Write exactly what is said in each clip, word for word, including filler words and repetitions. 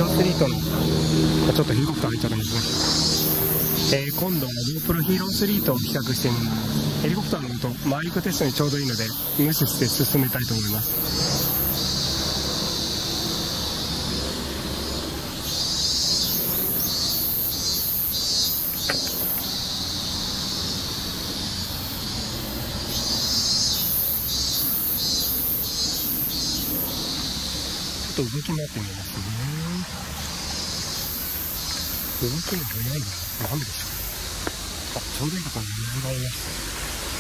ローストリートのちょっとヘリコプター入っちゃったんですね。えー、今度は GoPro ヒーロースリーと比較してみます。ヘリコプターの音、回りテストにちょうどいいので無視して進めたいと思います。ちょっと動き回ってみますね。動きも早いな。なんででしょう。あ、ちょうどいいところに水があります。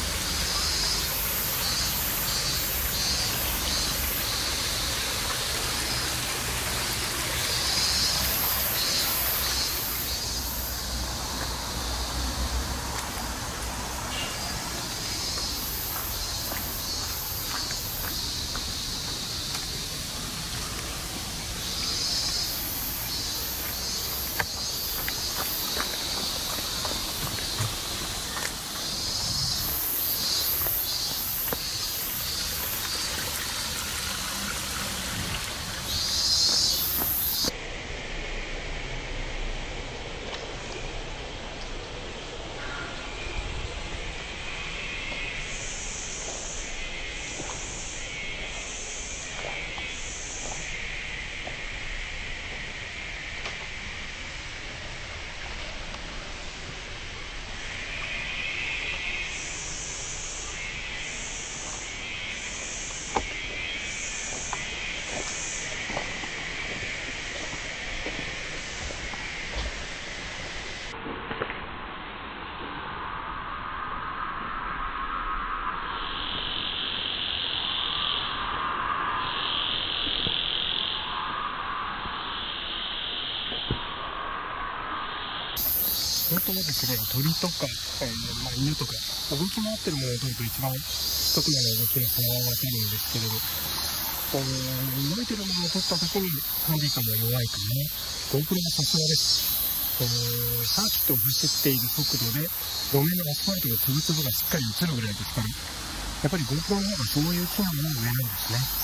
本当はですね、鳥とか、えーまあ、犬とか動き回ってるものを撮ると一番一つ目の動きの差が分かるんですけれど、動いてるものを撮った時にハンディカムが弱いかな。GoPro はさすがです。サーキットを走っている速度で路面のアスファルトの粒々がしっかり映るぐらいですから、やっぱり GoPro の方がそういう機能の上なんですね。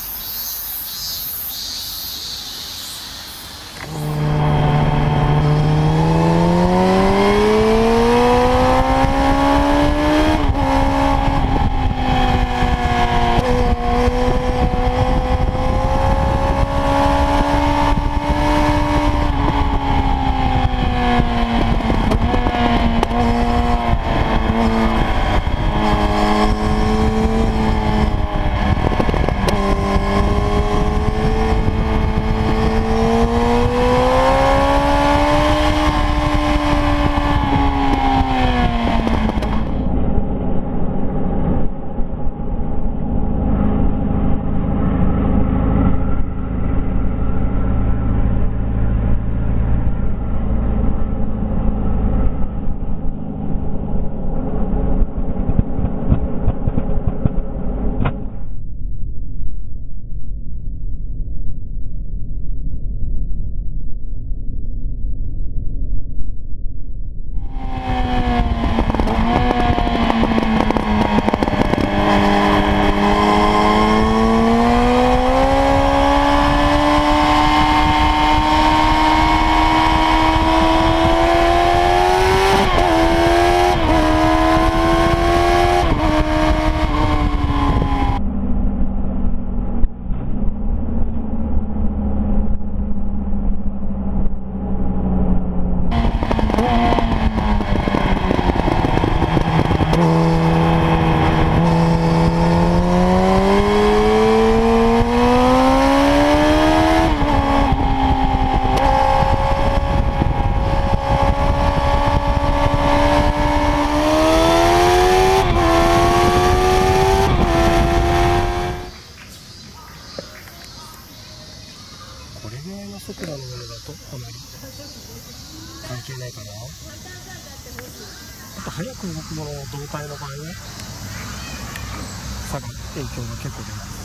速度のものだとあまり関係ないかな。あと速く動くものの動体の場合は差が影響が結構出ます。